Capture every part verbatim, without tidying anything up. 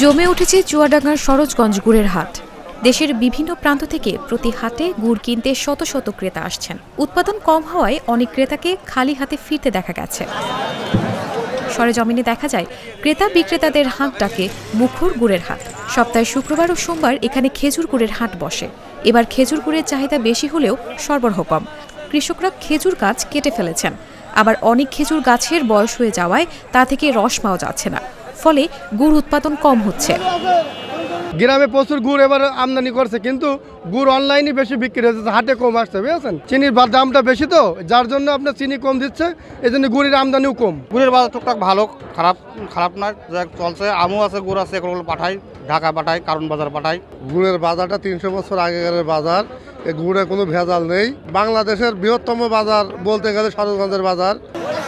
জমে উঠেছে চুয়াডাঙ্গার সরোজগঞ্জ গুড়ের হাট। দেশের বিভিন্ন প্রান্ত থেকে প্রতি হাটে গুড় কিনতে শত শত ক্রেতা আসছেন। উৎপাদন কম হওয়ায় অনেক ক্রেতাকে খালি হাতে ফিরতে দেখা গেছে। সরেজমিনে দেখা যায় ক্রেতা বিক্রেতাদের হাঁক ডাকে মুখর গুড়ের হাট। সপ্তাহে শুক্রবার ও সোমবার এখানে খেজুর গুড়ের হাট বসে। এবার খেজুর গুড়ের চাহিদা বেশি হলেও সরবরাহ কম। কৃষকরা খেজুর গাছ কেটে ফেলেছেন, আবার অনেক খেজুর গাছের বয়স হয়ে যাওয়ায় তা থেকে রস পাওয়া যাচ্ছে না, ফলে গুড় উৎপাদন কম হচ্ছে। গ্রামে প্রচুর গুড় এবার আমদানি করছে, কিন্তু গুড় অনলাইনে বেশি বিক্রি হচ্ছে, হাটে কম আসছে, বুঝেছেন? চিনির দামটা বেশি, তো যার জন্য আপনার চিনি কম দিচ্ছে, এই জন্য গুড়ের আমদানিও কম। গুড়ের বাজার টুকটাক ভালো, খারাপ খারাপ নয়, চলছে। আমও আছে, গুড় আছে, এগুলো পাঠাই, ঢাকা পাঠাই, কারণ বাজার পাঠাই। গুড়ের বাজারটা তিনশো বছর আগেকার বাজার, এই গুড়ে কোনো ভেজাল নেই। বাংলাদেশের বৃহত্তম বাজার বলতে গেলে সরোজগঞ্জের বাজার।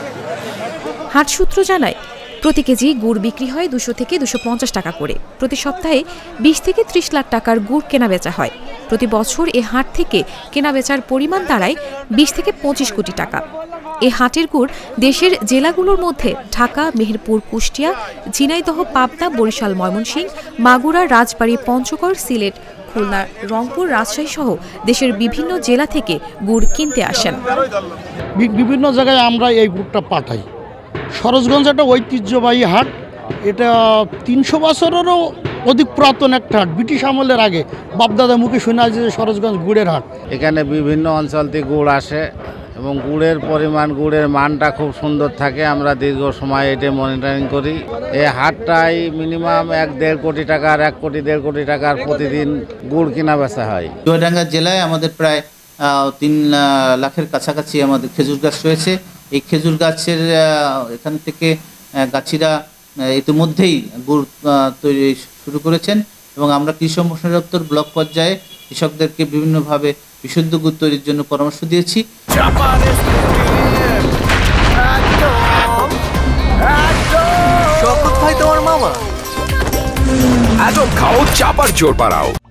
হাট সূত্র জানায় প্রতি কেজি গুড় বিক্রি হয় দুশো থেকে দুশো পঞ্চাশ টাকা করে। প্রতি সপ্তাহে বিশ থেকে ত্রিশ লাখ টাকার গুড় কেনা বেচা হয়। প্রতি বছর এ হাট থেকে কেনা বেচার পরিমাণ দাঁড়ায় বিশ থেকে পঁচিশ কোটি টাকা। এ হাটের গুড় দেশের জেলাগুলোর মধ্যে ঢাকা, মেহেরপুর, কুষ্টিয়া, ঝিনাইদহ, পাবনা, বরিশাল, ময়মনসিংহ, মাগুরা, রাজবাড়ী, পঞ্চগড়, সিলেট, খুলনা, রংপুর, রাজশাহী সহ দেশের বিভিন্ন জেলা থেকে গুড় কিনতে আসেন। বিভিন্ন জায়গায় আমরা এই গুড়টা পাঠাই। সরোজগঞ্জ একটা ঐতিহ্যবাহী হাট, এটা তিনশো বছরেরও অধিক পুরাতন একটা হাট। ব্রিটিশ আমলের আগে বাপদাদা মুখে শোনা যায় যে সরোজগঞ্জ গুড়ের হাট। এখানে বিভিন্ন অঞ্চল থেকে গুড় আসে এবং গুড়ের পরিমাণ, গুড়ের মানটা খুব সুন্দর থাকে। আমরা দীর্ঘ সময় এটা মনিটরিং করি। এই হাটটাই মিনিমাম এক দেড় কোটি টাকার এক কোটি দেড় কোটি টাকার প্রতিদিন গুড় কিনা বেচা হয়। চুয়াডাঙ্গা জেলায় আমাদের প্রায় তিন লাখের কাছাকাছি আমাদের খেজুর গাছ রয়েছে। এই খেজুর গাছের এখান থেকে গাছিরা ইতিমধ্যেই গুড় তৈরি শুরু করেছেন এবং আমরা কৃষি সম্প্রসারণ দপ্তর ব্লক পর্যায়ে কৃষকদেরকে বিভিন্নভাবে বিশুদ্ধ গুড় তৈরির জন্য পরামর্শ দিয়েছি। ভাই তোমার মামা এত খাও চাপার জোর পাড়াও।